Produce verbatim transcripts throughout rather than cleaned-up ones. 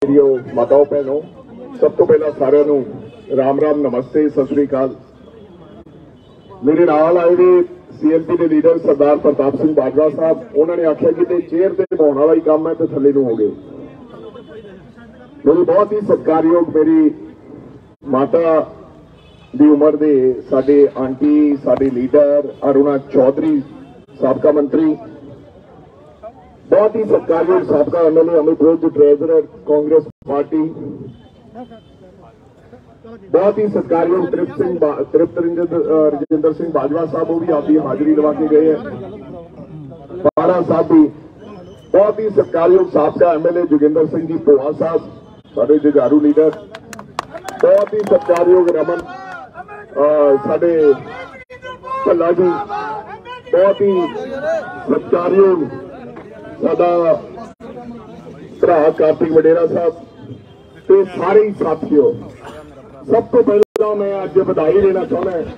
Mario माताओं भैनों, सब तो पहला सारे नूं राम राम नमस्ते सत श्री अकाल। मेरे नाल आए ने सीएलपी के लीडर सरदार प्रताप सिंह बाजवा साहब, उन्होंने आख्या कि चेयर से पाने वाला ही काम है तो थले नूं हो गए। मेरी बहुत ही सत्कारयोग मेरी माता दी उम्र दे साडे आंटी साडे लीडर अरुणा चौधरी साबका मंत्री, बहुत ही सत्कारयोग साबका MLA Amit Roj treasurer Congress party, बहुत ही सत्कारयोग तृप्त सिंह तृप्त रजिंदर सिंह बाजवा साहब, वो भी आपकी हाजिरी लगा के गए हैं। पारा साहब भी बहुत ही सत्कारयोग साबका एमएलए जोगिंदर सिंह जी पोहा साहब साडे जुझारू लीडर, बहुत ही सत्कारयोग रमन साडे भल्ला जी, बहुत ही सत्कारयोग साडा भरा कार्तिक वडेरा साहब ते सारे ही साथियों, सब तो पहला मैं अज बधाई देना चाहना है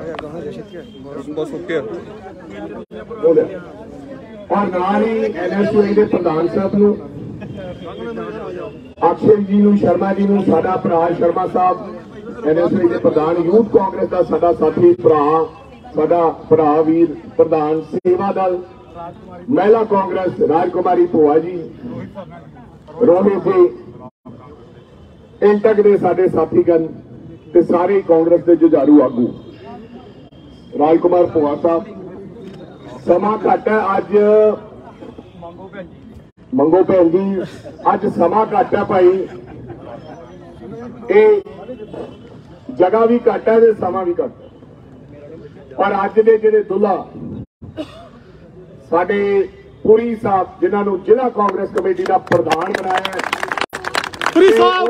और नाल ही एनएसयूआई के प्रधान साहब नूं, अक्षय जी नूं, शर्मा जी नूं, साडा भरा शर्मा साहब एनएसयूआई के प्रधान, यूथ कांग्रेस का साडा साथी भरा साडा भरा वीर प्रधान सेवा दल, महिला कांग्रेस राजकुमारी भुआ जी, रोहित जी, इंटक के साडे साथीगण ते सारे कांग्रेस के जुझारू आगू, राजकुमार भुआ साहब। समा घट है अज मंगो भैन जी, अज समा घट है भाई, ये जगह भी घट है ते समा भी घट है। पर अज दे जिहड़े दुल्हा साडे पुरी साहब जिन्होंने जिला कांग्रेस कमेटी का प्रधान बनाया है, पुरी साहब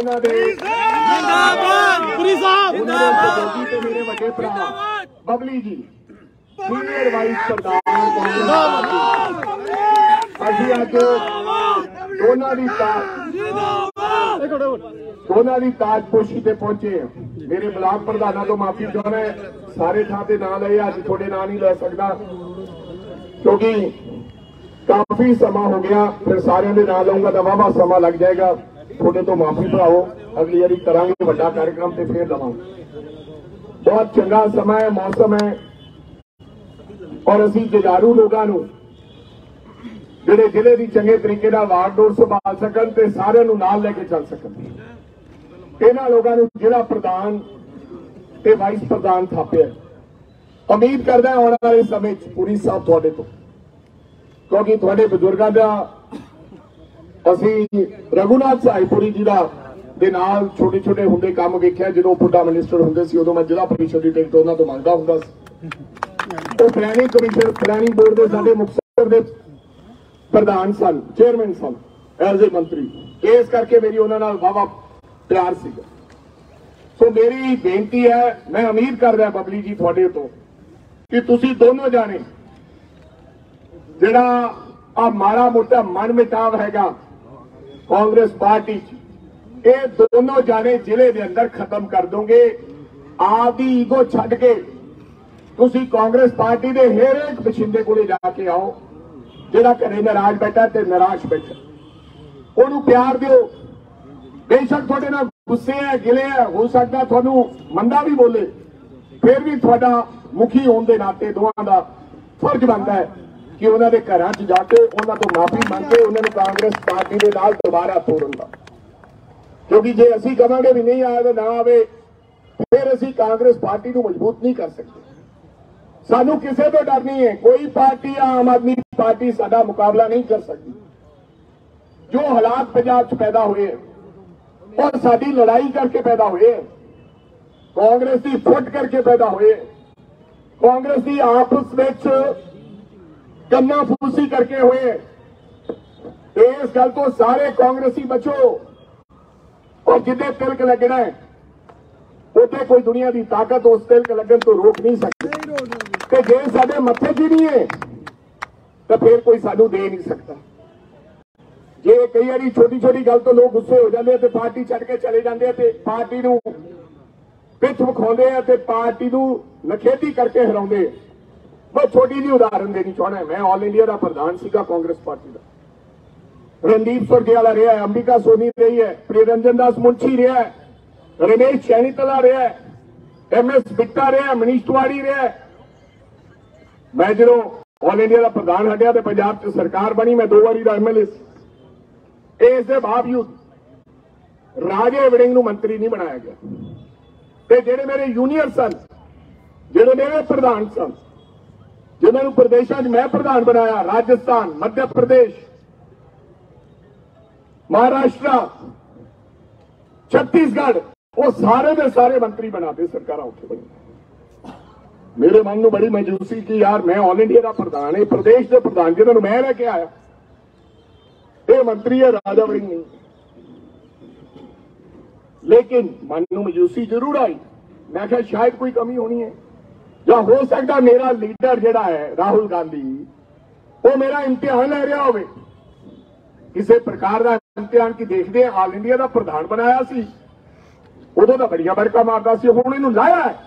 मेरे वड्डे भरा बबली जी सीनियर वाइस प्रधान अभी अज दोनों की दोनों की ताजपोशी से पहुंचे। मेरे ब्लाक प्रधानों तो माफी चाहना है, सारे थां ते नाम लए, अज थोड़े नाम नहीं लै सकता क्योंकि काफी समा हो गया, फिर सारे के नाम लऊंगा तो वाहवा समा लग जाएगा। थोड़े तो माफी भराओ, अगली बारी करांगे बड़ा कार्यक्रम से फिर लवांगे। बहुत चंगा समा है, मौसम है और असी जुझारू लोगों को जिहड़े जिले की चंगे तरीके वार्ड डोर संभाल सकन ते सारे नाल लेके चल सकन, इन्हां लोगों को जिला प्रधान ते वाइस प्रधान थापिया। उम्मीद करदा आने वाले समय पूरी साहब तुहाडे तो, क्योंकि तुहाडे बजुर्गों का असी रघुनाथ साहिपुरी जी का दे नाल छोटे छोटे हुंदे काम वेख्या, जो पुड्डा मिनिस्टर हुंदे सी उदों मैं जिला परिषद की टिकट उन्हां तों मंगदा हुंदा सी। वो प्लैनिंग कमीशन प्लैनिंग बोर्ड के साडे मुक्तसर दे प्रधान सन, चेयरमैन सन एज ए मंत्री, इस करके मेरी उन्हां नाल वाहवा प्यार सीगा। सो मेरी बेनती है, मैं उम्मीद कर रहा बबली जी तुहाडे तो कि तुसी दोनों जाने जिहड़ा आ माड़ा मोटा मन मिटाव हैगा कांग्रेस पार्टी ये दोनों जाने जिले के अंदर खत्म कर दोगे। आपकी ईगो छड्ड के तुसी कांग्रेस पार्टी के हर एक बछिंदे को जाके आओ, जिहड़ा घरे नाराज बैठा ते निराश बैठा, उन्होंने प्यार दिओ। बेशक थोड़े नाल गुस्से है, गिले है, हो सकता थोनू मंदा भी बोले, फिर भी थोड़ा मुखी होने के नाते दोवां दा फर्ज बनता है कि उन्होंने घर च जाके उन्होंने तो माफी मांग के उन्होंने कांग्रेस पार्टी के नाल दोबारा तोड़न दा, क्योंकि जे असी कहांगे भी नहीं आया तो ना आवे, फिर असी कांग्रेस पार्टी को मजबूत नहीं कर सकते। सानू किसी तो डर नहीं है, कोई पार्टी आम आदमी पार्टी साडा मुकाबला नहीं कर सकती। जो हालात पंजाब च पैदा हुए और साडी लड़ाई करके पैदा हुए, कांग्रेस की फुट करके पैदा हुए, कांग्रेस की आपस में कन्ना फूसी करके हुए, इस गल तो सारे कांग्रेसी बचो। और जिन्हें तिलक लगना है उसे कोई दुनिया की ताकत उस तिलक लगन तो रोक नहीं सकती। जे साडे मथे च नहीं है तो फिर कोई सानू दे नहीं सकता। जे कई बार छोटी छोटी गल तो लोग गुस्से हो जाते हैं, पार्टी छड्ड के चले जाते हैं, पार्टी नूं पिछ विखाउंदे हैं ते पार्टी नूं नखेती करके हराउंदे। मैं छोटी जी उदाहरण देनी चाहना है। मैं ऑल इंडिया का प्रधान सीगा कांग्रेस पार्टी का, रणदीप सुरजेवाला रहा है, अंबिका सोनी रही है, प्रियरंजन दास मुंशी रहा है, रमेश सैनीतला रहा है, एम एस बिट्टा रहा है, मनीष तिवाड़ी रहा है। मैं जो ऑल इंडिया का प्रधान हटिया तो पंजाब च सरकार बनी, मैं दो बारी का एम एल ए। इस बावजूद राजे वड़िंग नूं मंत्री नहीं बनाया गया। ते जेडे मेरे यूनियर सन, जेडे मेरे प्रधान सन, जिन्होंने प्रदेशों मैं प्रधान बनाया, राजस्थान, मध्य प्रदेश, महाराष्ट्र, छत्तीसगढ़, वो सारे के सारे मंत्री बनाते सरकार उत्थे बनी। मेरे मन में बड़ी मायूसी की यार मैं ऑल इंडिया का प्रधान है, प्रदेश के प्रधान जिन्होंने मैं लेके आया, ये मंत्री है राजा वड़िंग नहीं। लेकिन मन में मायूसी जरूर आई। मैं क्या शायद कोई कमी होनी है, या हो सकता मेरा लीडर जिहड़ा है राहुल गांधी वो मेरा इम्तिहान ले रहा हो, किसी प्रकार का इम्तिहान की देखते ऑल इंडिया का प्रधान बनाया सी, उदों तो बड़िया बड़का मारता सी, हुण इहनूं लाया है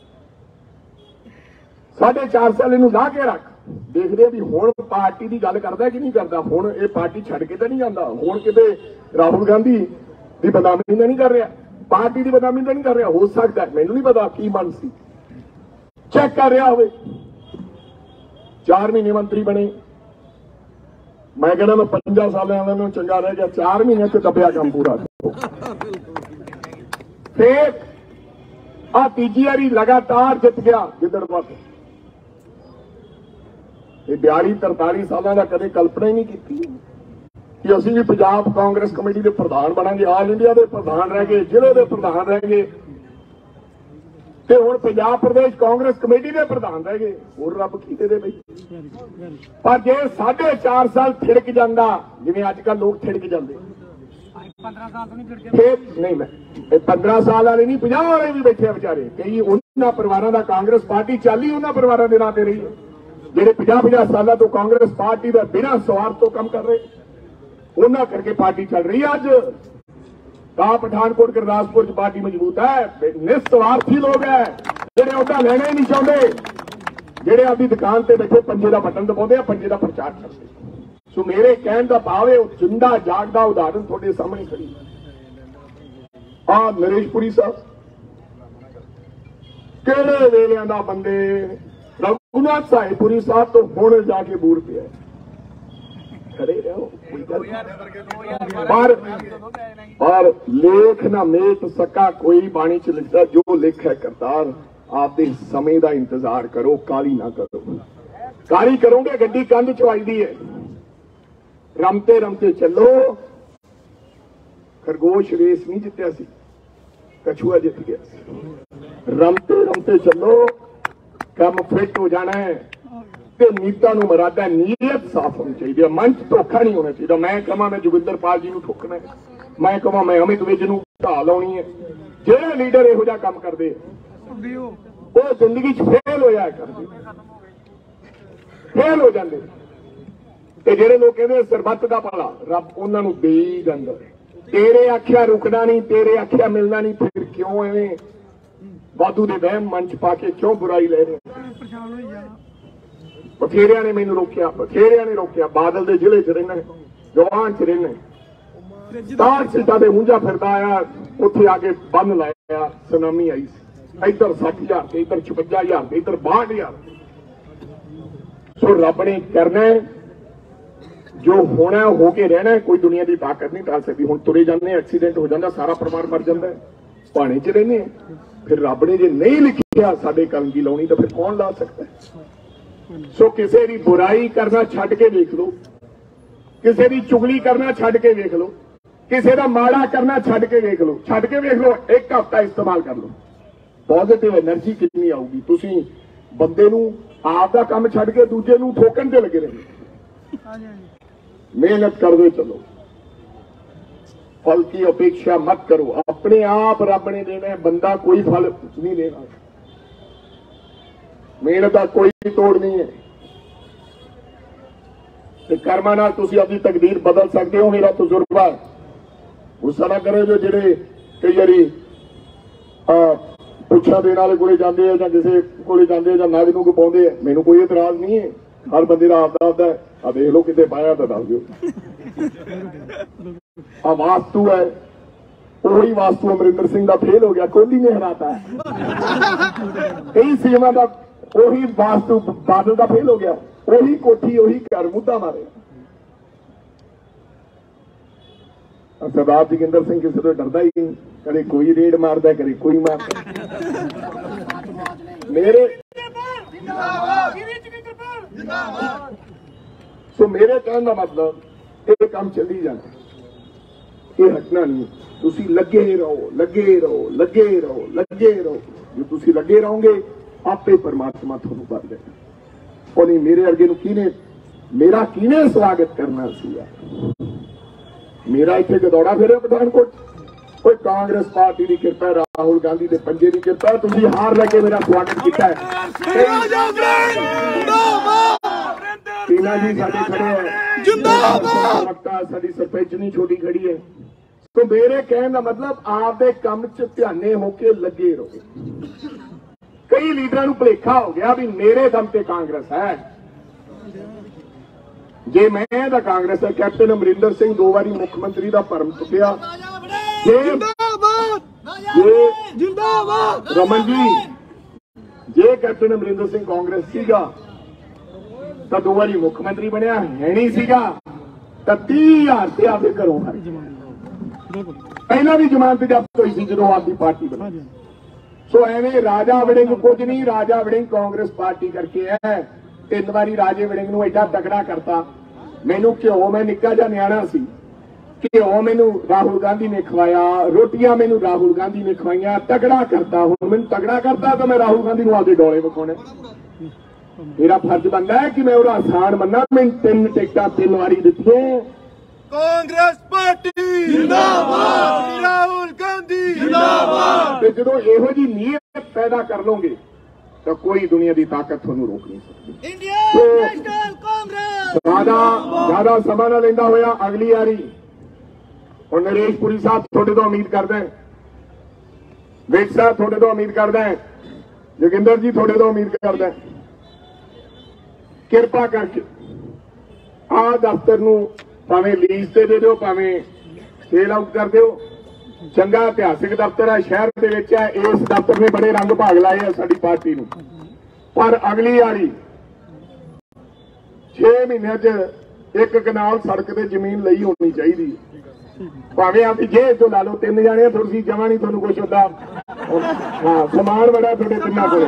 साढ़े चार साल इहनूं ला के रख, देखते भी हुण पार्टी की गल करदा कि नहीं करता। हुण ये पार्टी छड्ड के तो नहीं जाता, हुण किते राहुल गांधी की बदनामी तो नहीं कर रहा, पार्टी की बदनामी तो नहीं कर रहा। हो सकता है, मैनूं नहीं पता की मन सी, चेक कर रहा हो। चार महीने मंत्री बने, मैं कहना मैं पंजा साल वालों चंगा रह गया, चार महीने से दबिया काम पूरा। फिर आ तीजी बारी लगातार जित गया जिधर पास। बयाली तरताली साल का कदे कल्पना ही नहीं की कि असीं भी पंजाब कांग्रेस कमेटी के प्रधान बनांगे, ऑल इंडिया के प्रधान रह गए, जिले के प्रधान रह गए, ते हुण पंजाब प्रदेश कांग्रेस कमेटी के प्रधान रह गए। और रब की दे बई, पर जे साढ़े चार साल थिड़क जांदा जिवें अजकल लोग थिड़क जांदे, नहीं मैं पंद्रह साल वाले नहीं, पचास वाले भी बैठे बेचारे, कई उन्होंने परिवारों का कांग्रेस पार्टी चल ही उन्होंने परिवारों के नाम रही है, जेडे पचास पचास साल तो कांग्रेस पार्टी का बिना स्वार्थ तो कम कर रहे, उन्होंने करके पार्टी चल रही है। अज का पठानकोट गुरदासपुर च पार्टी मजबूत है, निस्वार्थी लोग है, जेडे उहदा लेना ही नहीं चाहते, जेडे अपनी दुकान से बैठे पंजे का बटन दबाते हैं, पंजे का प्रचार करते। सो मेरे कहने का भाव है, जिंदा जागदा उदाहरण थोड़े सामने खड़ी आ नरेशपुरी साहब, किहड़े वेलियां दा बंदे, रघुनाथ साहिबपुरी साहब तो हुण जाके बूर पे खड़े रहो, पर पर लेख ना मेट सका कोई, बाणी च लिखता जो लिख है करतार, आपदे समय का इंतजार करो, काली ना करो। काली करोगे गड्डी कंध च वजदी है, रमते रमते चलो। खरगोश रेस नहीं जितया सी, कछुआ जित गया। रमते रमते चलो, कम फिट हो जाना है, नीयतां नूं मरादा, नीयत साफ होनी चाहिए, मन च धोखा नहीं होना चाहिए। मैं कहां मैं जोगिंदर पाल जी नूं ठोकना है, मैं कहां मैं अमित विज नूं ढा लाउणी है, जेड़े लीडर इहो जिहा काम करदे वो जिंदगी च फेल होया करदे, फेल हो जांदे। ते जेड़े लोग कहंदे सरबत दा भला, रब उन्हां नूं दे ही जांदा। तेरे आखिया रुकना नहीं, तेरे आखिया मिलना नहीं, फिर क्यों एवें वाधू दे वहम मन च पा के क्यों बुराई ले रहे। बथेरिया ने मैनू रोकिया, बथेरिया ने रोकिया, बादल के जिले च रहना, जवान च रहना, तार सीटा से ऊंझा फिरदा आया, उत्थे आके बंद लाया, सुनामी आई, इधर सठ हजार इधर छपंजा हजार इधर बाहठ हजार। सो रब ने करना जो होना हो के रहना, कोई दुनिया की ताकत नहीं टाल सकती। हुण तुरे जाने एक्सीडेंट हो जाता, सारा परिवार मर जाता है, भाने च रहने, फिर रब ने जे नहीं लिखिया साडे कलंगी लाउणी तो फिर कौन ला सकता है। सो किसी की बुराई करना छड्ड के देख लो, किसी की चुगली करना छड्ड के देख लो, किसी का माड़ा करना छड्ड के देख लो, छड्ड के देख लो, एक हफ्ता इस्तेमाल कर लो, पॉजिटिव एनर्जी कितनी आऊगी। तुसीं बंदे नूं आपदा काम छड्ड के दूजे नूं ठोकण ते लगे रहे, मेहनत करदे चलो, फल की अपेक्षा मत करो, अपने आप रब ने देना है, बंदा कोई फल नहीं देगा, मेहनत का कोई तोड़ नहीं है। कर्मा नाल तुसीं अपनी तकदीर बदल सकते हो, मेरा तजुर्बा है। गुस्सा ना करे जो जेडे कई बारी पुछा देने वाले कोले जाते हैं, किसी कोले जाते हैं, नग नुग पाउंदे, मैनूं कोई इतराज नहीं है, हर बंदे का आपदा आपदा है। आ देख लो कितने पाया तो दस दो। आ वास्तु है, वही वास्तु अमरिंदर सिंह का फेल हो गया, कोहली ने हराता है। कई सीमा का वही वास्तु बादल का फेल हो गया, वही कोठी वही घर मुद्दा मारे। सरदार जोगिंदर सिंह किसी तो डरता ही नहीं, कभी कोई रेड मारता, कभी कोई मारता। मेरे सो मेरे कहने का मतलब ये काम चली जाना, ये हटना नहीं। तुसी लगे रहो, लगे रहो, लगे रहो, लगे रहो। जो तुसी लगे रहोगे आपे परमात्मा थानू कर देना। और नहीं मेरे अगे नूं किने मेरा किने स्वागत करना सीगा। मेरा इत्थे गदौड़ा फिर पठानकोट, कोई कांग्रेस पार्टी की कृपा, राहुल गांधी के पंजे की कृपा, तुसी हार लगे मेरा स्वागत किया है। टीना जी साडे खड़े हैं, जिंदाबाद। साडी सरपंचनी छोटी खड़ी है। तो मेरे कहने का मतलब आपदे काम च ध्याने होके लगे रहो। कई लीडरां नूं भुलेखा हो गया भी मेरे दम ते कांग्रेस है। जे मैं दा कांग्रेस है, कैप्टन अमरिंदर सिंह दो बारी मुख्यमंत्री का भरम चुकिया। जिंदाबाद रमन जी, जे कैप्टन अमरिंदर सिंह कांग्रेस सीगा तो दो बारी मुख्यमंत्री बनया है नहीं सीगा तो तीह हजार से आपके घरों पहला भी जमानत जब्त हुई थी जो आपकी पार्टी बनी। सो एवं राजा वड़िंग कुछ नहीं, राजा वड़िंग कांग्रेस पार्टी करके है। तीन बारी राजे वड़िंग नूं एडा तगड़ा करता। मैनू घ्यो, मैं निक्का जा न्याणा सी, घ्यो मैनू राहुल गांधी ने खवाया, रोटियां मैनू राहुल गांधी ने खवाइया, तगड़ा करता। हुण मैनू तगड़ा करता तो मैं राहुल गांधी नूं आपदे डोले विखाउणे। मेरा फर्ज बनता है कि मैं उहदा आसान मन्ना। मैनू तीन टिकटां तीन वारी दित्तियां। कांग्रेस पार्टी जिंदाबाद, राहुल गांधी जिंदाबाद। जो यहो जी नीयत पैदा कर लोगे तो कोई दुनिया की ताकत थानू रोक नहीं सकती। इंडियन नेशनल कांग्रेस ज्यादा ज्यादा समा ना लेंदा होया अगली बारी और नरेश पुरी साहब थोड़े तो उम्मीद करते हैं, विज साहब थोड़े तो उम्मीद करते हैं, जोगिंदर जी थोड़े तो उम्मीद करते हैं, कृपा करके आ दफ्तर नूं भावें लीज से दे दो, भावें सेल आउट कर दो। चंगा इतिहासिक दफ्तर है, शहर के विच है। इस दफ्तर ने बड़े रंग भाग लाए है साडी पार्टी नूं। पर अगली बारी छे महीने च एक कनाल सड़क ते जमीन लई होनी चाहिए। भावें आपकी जेब तो ला लो, तीन जाने थोड़ी जमा नहीं थोड़ा कुछ होता। हाँ समान बड़ा थोड़े तिना को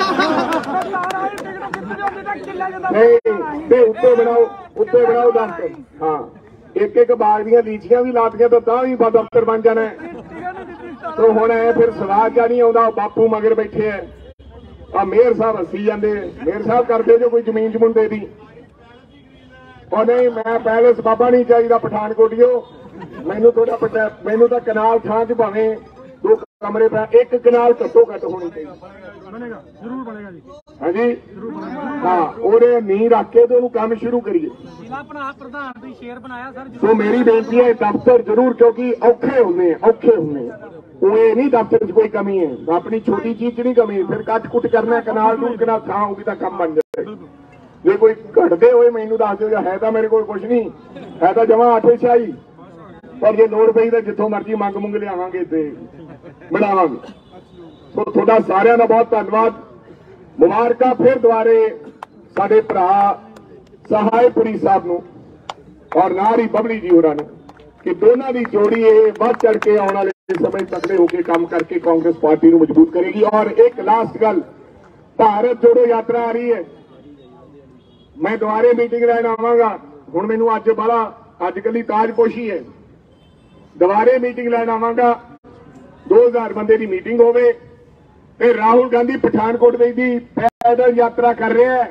नहीं उत्ते बनाओ, उत्ते बनाओ दफ्तर। हाँ एक एक बाग दियां लीचियां भी लातियां तो तां भी दफ्तर बन जाना है। तो हुण ऐ फिर सवाल क्या नहीं आउंदा, बापू मगर बैठे है, आ मेयर साहब हसी जांदे, मेयर साहब करदे जो कोई जमीन जमून दे दी। और नहीं मैं पैलेस बाबा नहीं चाहिए पठानकोटियो, मैनू थोड़ा मैनू तो कनाल थां च भावें दो कमरे पे एक कनाल घट्टो घट होनी चाहिए। बनेगा, जरूर बनेगा जी। हाँ जी हाँ, और नींह रख के तो काम शुरू करिए। जिला प्रधान भी शेर बनाया सर। तो मेरी बेनती है दफ्तर जरूर, क्योंकि औखे होने औखे होने उन्हें नहीं दफ्तर च कोई कमी है, अपनी छोटी चीज च नहीं कमी। फिर कट कुट करना कनाल दूर कनाल थां होगी तो काम बन जाए। जे कोई घटते हुए मैनू दस दो, है तो मेरे को कुछ नहीं है, तो जमा आटे शाही, पर जे लोड़ पई तो जिथों मर्जी मंग मुंग लियावांगे ते बनावांगे। तो थोड़ा सारिਆਂ ਦਾ बहुत धन्यवाद, मुबारक फिर दुबारे साडे भरा सहायपुरी साहब नूं और नारी बबली जी होरां नूं कि दोनों की जोड़ी ये बढ़ चढ़ के आने वाले समय तकड़े होकर काम करके कांग्रेस पार्टी को मजबूत करेगी। और एक लास्ट गल, भारत जोड़ो यात्रा आ रही है, मैं दोबारे मीटिंग लैन आवांगा। हुण मैनूं अज बड़ा अजकल ताजपोशी है, दोबारे मीटिंग लैन आवांगा। दो हजार बंदे की मीटिंग होवे, फिर राहुल गांधी पठानकोट की पैदल यात्रा कर रहे हैं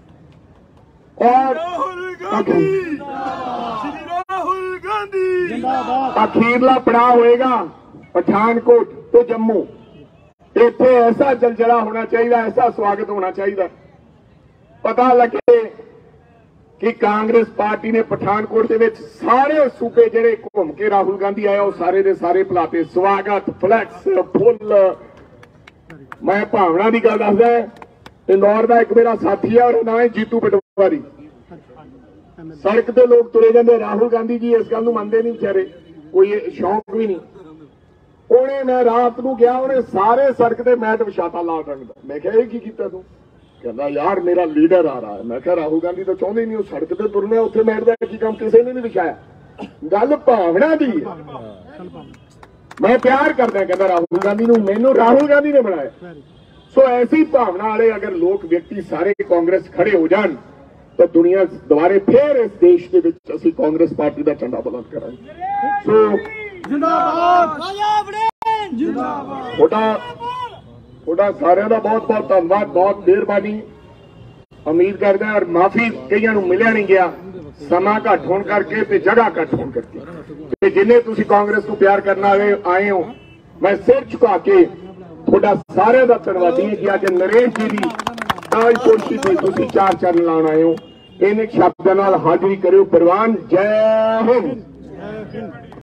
और राहुल गांधी राहुल गांधी अखीरला पड़ाव होएगा पठानकोट तो जम्मू। इत्थे ऐसा जलजला होना चाहिए, ऐसा स्वागत होना चाहिए, पता लगे कि कांग्रेस पार्टी ने पठानकोट के सारे सूबे जेडे घूम के राहुल गांधी आया वो सारे दे सारे भुलाते। स्वागत फ्लैक्स फुल। मैं भावना की गल दसदा, इंदौर का एक मेरा साथी है और नाम है जीतू पटवारी। सड़क ते लोग तुरे जाते, राहुल गांधी जी इस गल नूं मनदे नहीं बेचारे, कोई शौक भी नहीं। ਉਹਨੇ मैं रात ਨੂੰ गया, ਉਹਨੇ सारे सड़क ते मैट विछाता लाल रंग ਦਾ। मैं ਕਿਹਾ ਇਹ ਕੀ ਕੀਤਾ ਤੂੰ? ਕਹਿੰਦਾ ਯਾਰ ਮੇਰਾ ਲੀਡਰ ਆ रहा है। मैं ਕਿਹਾ ਰਾਹੁਲ ਗਾਂਧੀ ਤਾਂ ਚਾਹੁੰਦੇ ਨਹੀਂ ਉਹ ਸੜਕ ਤੇ ਤੁਰਨਾ, ਉੱਥੇ ਮੈਟ ਦਾ ਕੀ ਕੰਮ? ਕਿਸੇ ਨੇ ਨਹੀਂ ਵਿਛਾਇਆ। ਗੱਲ ਭਾਵਨਾ ਦੀ ਹੈ। ਮੈਂ ਪਿਆਰ ਕਰਦਾ, ਕਹਿੰਦਾ ਰਾਹੁਲ ਗਾਂਧੀ ਨੂੰ, ਮੈਨੂੰ ਰਾਹੁਲ ਗਾਂਧੀ ਨੇ ਬਣਾਇਆ। ਸੋ ਐਸੀ ਭਾਵਨਾ ਵਾਲੇ ਅਗਰ ਲੋਕ ਵਿਅਕਤੀ ਸਾਰੇ ਕਾਂਗਰਸ ਖੜੇ ਹੋ ਜਾਣ ਤਾਂ ਦੁਨੀਆ ਦੁਬਾਰੇ ਫੇਰ ਇਸ ਦੇਸ਼ ਦੇ ਵਿੱਚ ਅਸੀਂ ਕਾਂਗਰਸ ਪਾਰਟੀ ਦਾ ਝੰਡਾ ਬੁਲੰਦ ਕਰਾਂਗੇ। ਸੋ ਜਿੰਦਾਬਾਦ ਜਿੰਦਾਬਾਦ ਤੁਹਾਡਾ ਤੁਹਾਡਾ ਸਾਰਿਆਂ ਦਾ ਬਹੁਤ ਬਹੁਤ ਧੰਨਵਾਦ, ਬਹੁਤ ਮਿਹਰਬਾਨੀ। ਉਮੀਦ ਕਰਦਾ ਔਰ ਮਾਫੀ ਕਈਆਂ ਨੂੰ ਮਿਲਿਆ ਨਹੀਂ ਗਿਆ, ਸਮਾਂ ਘੱਟ ਹੋਣ ਕਰਕੇ ਤੇ ਜਗ੍ਹਾ ਘੱਟ ਹੋਣ ਕਰਕੇ। ਤੇ ਜਿੰਨੇ ਤੁਸੀਂ ਕਾਂਗਰਸ ਨੂੰ ਪਿਆਰ ਕਰਨ ਵਾਲੇ ਆਏ ਹੋ, ਮੈਂ ਸਿਰ ਝੁਕਾ ਕੇ ਤੁਹਾਡਾ ਸਾਰਿਆਂ ਦਾ ਧੰਨਵਾਦੀ ਹਾਂ ਕਿ ਅੱਜ ਨਰੇਸ਼ ਜੀ ਦੀ ਤਾਜਪੋਸ਼ੀ ਤੇ ਤੁਸੀਂ ਚਾਰ ਚਰਨ ਲਾਉਣ ਆਏ ਹੋ। ਇਹਨੇ ਸ਼ਬਦਾਂ ਨਾਲ ਹਾਜ਼ਰੀ ਕਰਿਓ। ਪ੍ਰਵਾਨ ਜੈ ਹਿੰਦ।